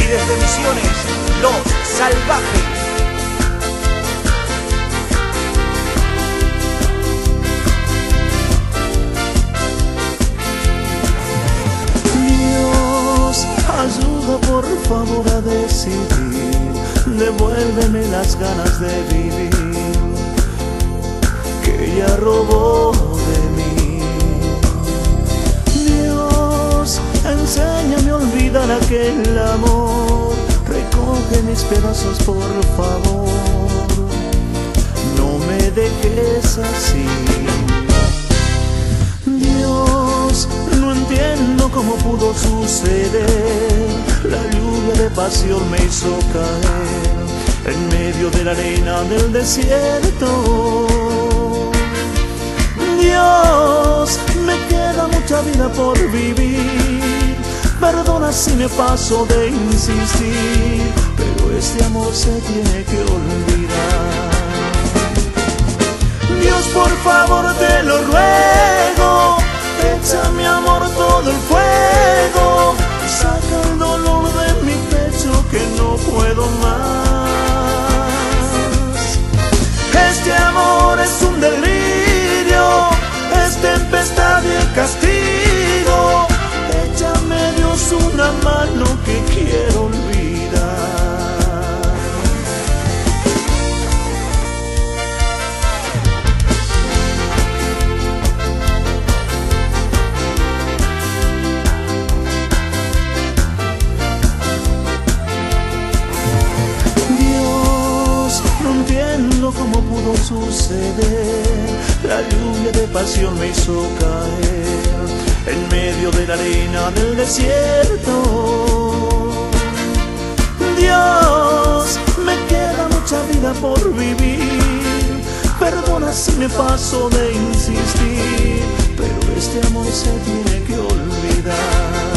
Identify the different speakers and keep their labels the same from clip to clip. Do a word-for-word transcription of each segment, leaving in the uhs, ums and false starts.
Speaker 1: Y desde Misiones, Los Salvajes.
Speaker 2: Ayuda por favor a decidir, devuélveme las ganas de vivir que ella robó de mí. Dios, enséñame a olvidar aquel amor, recoge mis pedazos por favor, no me dejes así. Dios, no entiendo cómo pudo suceder, la lluvia de pasión me hizo caer en medio de la arena del desierto. Dios, me queda mucha vida por vivir, perdona si me paso de insistir, pero este amor se tiene que olvidar. Dios, por favor te lo ruego, echa mi amor todo el fuego, saca el dolor de mi pecho que no puedo más. Este amor es un delirio, es tempestad y el castigo, échame Dios una mano que quiero olvidar. Cómo pudo suceder, la lluvia de pasión me hizo caer en medio de la arena del desierto. Dios, me queda mucha vida por vivir, perdona si me paso de insistir, pero este amor se tiene que olvidar.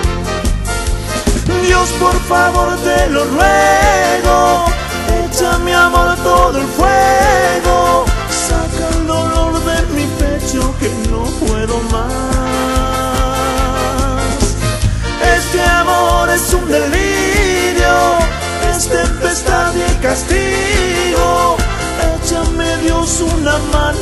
Speaker 2: Dios, por favor te lo ruego, echa mi amor todo el fuego, saca el dolor de mi pecho que no puedo más. Este amor es un delirio, es tempestad y castigo, échame Dios una mano